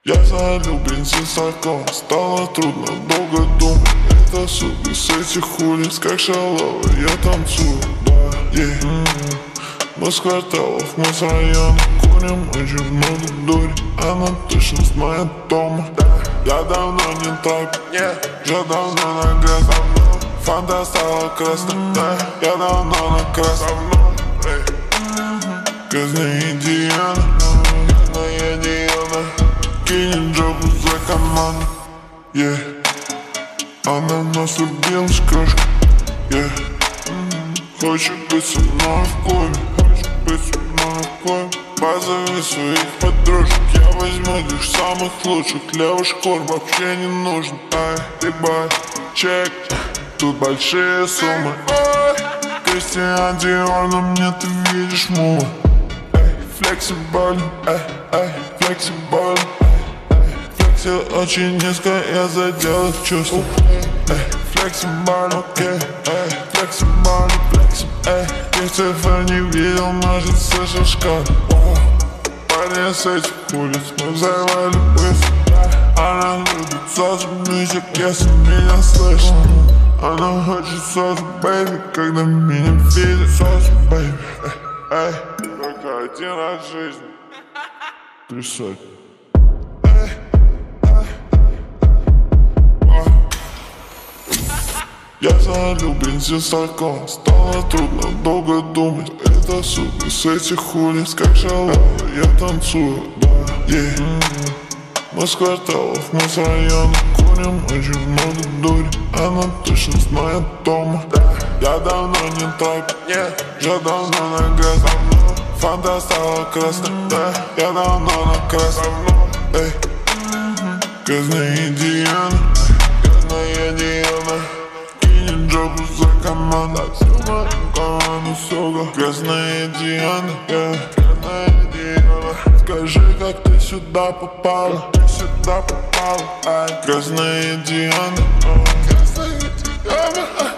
Я залил бензин стакан, стало трудно долго думать. Это сука с этих улиц, как шалава, я танцую, да, мы с кварталов, мы с района, курим очень много дури. Она точно знает дома. Я давно не так, я давно на грязь. Фанта стала красной, я давно на красном. Грязная Диана, грязная Диана, кинет жопу за команду, Она нас любила с крышкой, Хочет быть со мной в клубе, хочет быть со мной в клубе. Позови своих подружек, я возьму лишь самых лучших. Левый шкур вообще не нужен, ты бай, чек, тут большие суммы. Кристиан Диор, на мне ты видишь мула. Флексиболь, флексиболь, флексил очень низко, я задел их чувства. Флексиболь, флексиболь, флексиболь, я цифр не видел, может слышал шкаф. Парни с этих улиц мы взорвали быстро. Она любит сосу мюзик, если меня слышит. Она хочет сосу, бэйби, когда меня видит. Сосу, бэйби, только один раз в жизни. 300. Я залил бензин стакан, стало трудно долго думать. Это сука с этих улиц, как шалава, я танцую, да, мы с кварталов, мы с района, курим очень много дури. Она точно знает дома. Я давно не так, я давно на грязь. Фанта стала красной, я давно на красном. Грязная Диана, грязная Диана, кинет жопу за команду, команду, сука. Грязная Диана, грязная Диана, скажи, как ты сюда попала, грязная Диана, грязная Диана.